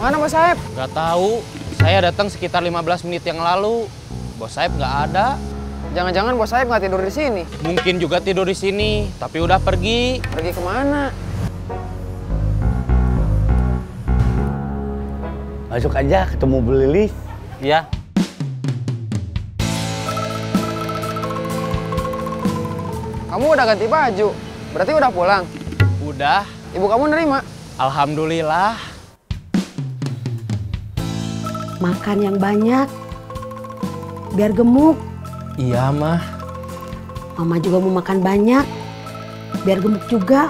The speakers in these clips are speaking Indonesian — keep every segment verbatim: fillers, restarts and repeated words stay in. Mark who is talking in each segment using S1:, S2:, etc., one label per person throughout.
S1: Mana Bos Saeb?
S2: Nggak tahu. Saya datang sekitar lima belas menit yang lalu. Bos Saeb nggak ada.
S1: Jangan-jangan Bos Saeb nggak tidur di sini.
S2: Mungkin juga tidur di sini, tapi udah pergi.
S1: Pergi kemana?
S3: Masuk aja, ketemu Bu Lilis.
S2: Iya.
S1: Kamu udah ganti baju. Berarti udah pulang.
S2: Udah.
S1: Ibu kamu nerima?
S2: Alhamdulillah.
S4: Makan yang banyak, biar gemuk.
S2: Iya, Mah.
S4: Mama juga mau makan banyak, biar gemuk juga.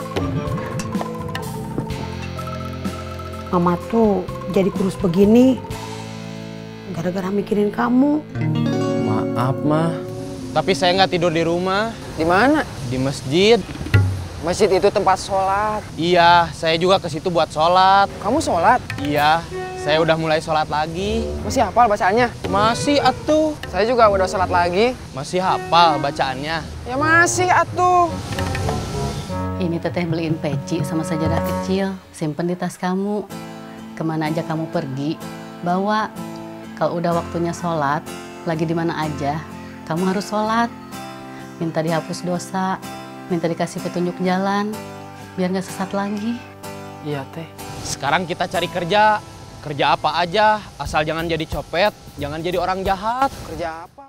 S4: Mama tuh jadi kurus begini, gara-gara mikirin kamu.
S2: Maaf, Mah. Tapi saya nggak tidur di rumah.
S1: Di mana?
S2: Di masjid.
S1: Masjid itu tempat sholat.
S2: Iya, saya juga ke situ buat sholat.
S1: Kamu sholat?
S2: Iya, saya udah mulai sholat lagi.
S1: Masih hafal bacaannya?
S2: Masih atuh.
S1: Saya juga udah sholat lagi.
S2: Masih hafal bacaannya.
S1: Ya masih atuh.
S5: Ini teteh beliin peci sama sajadah kecil, simpen di tas kamu. Kemana aja kamu pergi, bawa. Kalau udah waktunya sholat, lagi di mana aja, kamu harus sholat. Minta dihapus dosa, minta dikasih petunjuk jalan, biar nggak sesat lagi.
S2: Iya, Teh. Sekarang kita cari kerja. Kerja apa aja, asal jangan jadi copet, jangan jadi orang jahat.
S1: Kerja apa?